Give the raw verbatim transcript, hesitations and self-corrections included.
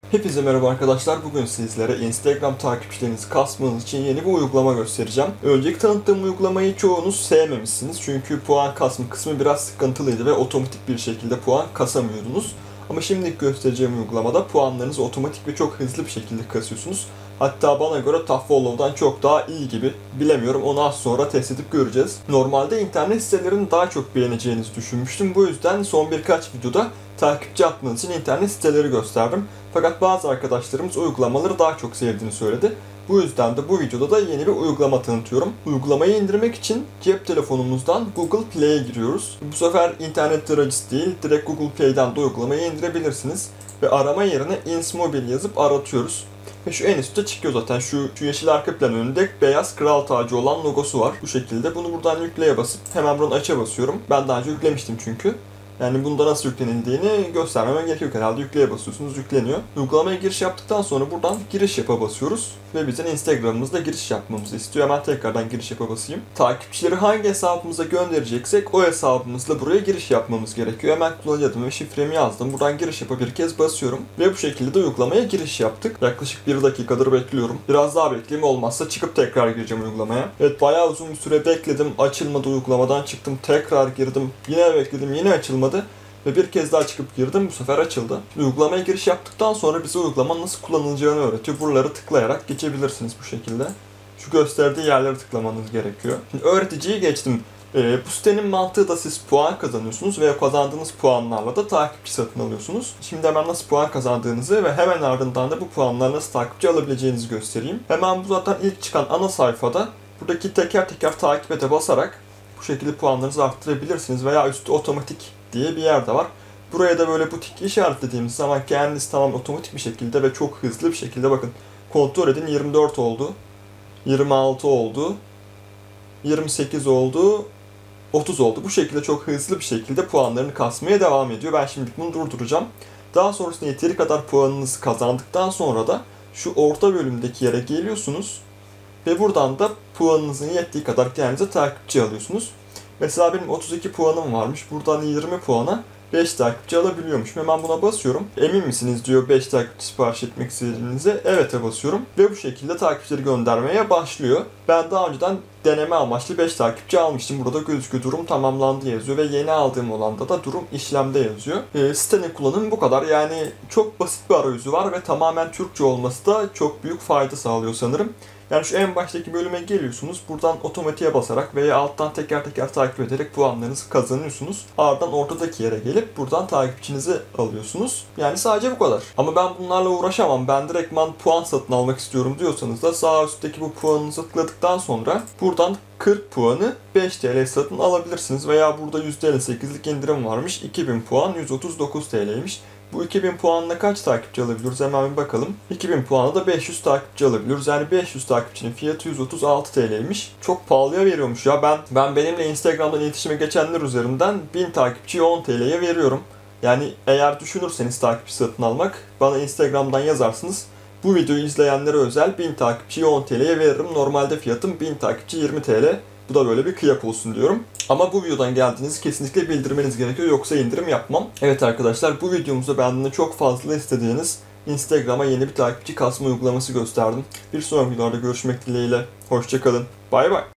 Hepinize merhaba arkadaşlar. Bugün sizlere Instagram takipçilerinizi kasmanız için yeni bir uygulama göstereceğim. Önceki tanıttığım uygulamayı çoğunuz sevmemişsiniz. Çünkü puan kasma kısmı biraz sıkıntılıydı ve otomatik bir şekilde puan kasamıyordunuz. Ama şimdi göstereceğim uygulamada puanlarınızı otomatik ve çok hızlı bir şekilde kasıyorsunuz. Hatta bana göre Taffollow'dan çok daha iyi gibi. Bilemiyorum, onu az sonra test edip göreceğiz. Normalde internet sitelerini daha çok beğeneceğinizi düşünmüştüm. Bu yüzden son birkaç videoda takipçi atmanız için internet siteleri gösterdim. Fakat bazı arkadaşlarımız uygulamaları daha çok sevdiğini söyledi. Bu yüzden de bu videoda da yeni bir uygulama tanıtıyorum. Uygulamayı indirmek için cep telefonumuzdan Google Play'e giriyoruz. Bu sefer internet tarayıcısı değil, direkt Google Play'den de uygulamayı indirebilirsiniz. Ve arama yerine Insmobil yazıp aratıyoruz. Ve şu en üstte çıkıyor zaten. Şu, şu yeşil arka plan önünde beyaz kral tacı olan logosu var. Bu şekilde. Bunu buradan yükleye basıp hemen buradan aç'a basıyorum. Ben daha önce yüklemiştim çünkü. Yani bunda nasıl yüklenildiğini göstermeme gerek yok herhalde. Yükleye basıyorsunuz, yükleniyor. Uygulamaya giriş yaptıktan sonra buradan giriş yapa basıyoruz. Ve bizim Instagram'ımızda giriş yapmamızı istiyor. Hemen tekrardan giriş yapa basayım. Takipçileri hangi hesabımıza göndereceksek o hesabımızla buraya giriş yapmamız gerekiyor. Hemen kullanıcı adımı ve şifremi yazdım. Buradan giriş yapa bir kez basıyorum. Ve bu şekilde de uygulamaya giriş yaptık. Yaklaşık bir dakikadır bekliyorum. Biraz daha bekleyeyim, olmazsa çıkıp tekrar gireceğim uygulamaya. Evet, bayağı uzun bir süre bekledim. Açılmadı, uygulamadan çıktım. Tekrar girdim. Yine bekledim, yine açılmadı. Ve bir kez daha çıkıp girdim, bu sefer açıldı. Uygulamaya giriş yaptıktan sonra bize uygulamanın nasıl kullanılacağını öğretiyor. Buraları tıklayarak geçebilirsiniz bu şekilde. Şu gösterdiği yerleri tıklamanız gerekiyor. Şimdi öğreticiyi geçtim. Ee, bu sitenin mantığı da siz puan kazanıyorsunuz ve kazandığınız puanlarla da takipçi satın alıyorsunuz. Şimdi hemen nasıl puan kazandığınızı ve hemen ardından da bu puanlarla nasıl takipçi alabileceğinizi göstereyim. Hemen bu zaten ilk çıkan ana sayfada buradaki teker teker takip ete basarak bu şekilde puanlarınızı arttırabilirsiniz veya üstü otomatik diye bir yer de var. Buraya da böyle butik işaretlediğimiz zaman kendiniz tamam otomatik bir şekilde ve çok hızlı bir şekilde bakın kontrol edin. Yirmi dört oldu, yirmi altı oldu, yirmi sekiz oldu, otuz oldu. Bu şekilde çok hızlı bir şekilde puanlarını kasmaya devam ediyor. Ben şimdi bunu durduracağım. Daha sonrasında yeteri kadar puanınızı kazandıktan sonra da şu orta bölümdeki yere geliyorsunuz ve buradan da puanınızın yettiği kadar kendinize takipçi alıyorsunuz. Mesela benim otuz iki puanım varmış. Buradan yirmi puana beş takipçi alabiliyormuşum. Hemen buna basıyorum. Emin misiniz diyor beş takipçi sipariş etmek istediğinize. Evet'e basıyorum. Ve bu şekilde takipçileri göndermeye başlıyor. Ben daha önceden deneme amaçlı beş takipçi almıştım. Burada gözüküyor, durum tamamlandı yazıyor ve yeni aldığım olanda da durum işlemde yazıyor. E, sitenin kullanımı bu kadar. Yani çok basit bir arayüzü var ve tamamen Türkçe olması da çok büyük fayda sağlıyor sanırım. Yani şu en baştaki bölüme geliyorsunuz. Buradan otomatiğe basarak veya alttan teker teker takip ederek puanlarınızı kazanıyorsunuz. Ardından ortadaki yere gelip buradan takipçinizi alıyorsunuz. Yani sadece bu kadar. Ama ben bunlarla uğraşamam. Ben direktman puan satın almak istiyorum diyorsanız da sağ üstteki bu puanınızı tıkladıktan sonra buradan kırk puanı beş T L satın alabilirsiniz. Veya burada yüzde elli sekizlik indirim varmış. iki bin puan yüz otuz dokuz T L'ymiş. Bu iki bin puanla kaç takipçi alabiliyoruz? Hemen bir bakalım. iki bin puanla da beş yüz takipçi alabiliyoruz. Yani beş yüz takipçinin fiyatı yüz otuz altı T L'ymiş. Çok pahalıya veriyormuş ya. Ben ben benimle Instagram'dan iletişime geçenler üzerinden bin takipçiyi on T L'ye veriyorum. Yani eğer düşünürseniz takipçi satın almak, bana Instagram'dan yazarsınız. Bu videoyu izleyenlere özel bin takipçiyi on T L'ye veririm. Normalde fiyatım bin takipçi yirmi T L. Bu da böyle bir kıyak olsun diyorum. Ama bu videodan geldiğinizi kesinlikle bildirmeniz gerekiyor. Yoksa indirim yapmam. Evet arkadaşlar, bu videomuzda benden çok fazla istediğiniz Instagram'a yeni bir takipçi kasma uygulaması gösterdim. Bir sonraki videoda görüşmek dileğiyle. Hoşça kalın. Bay bay.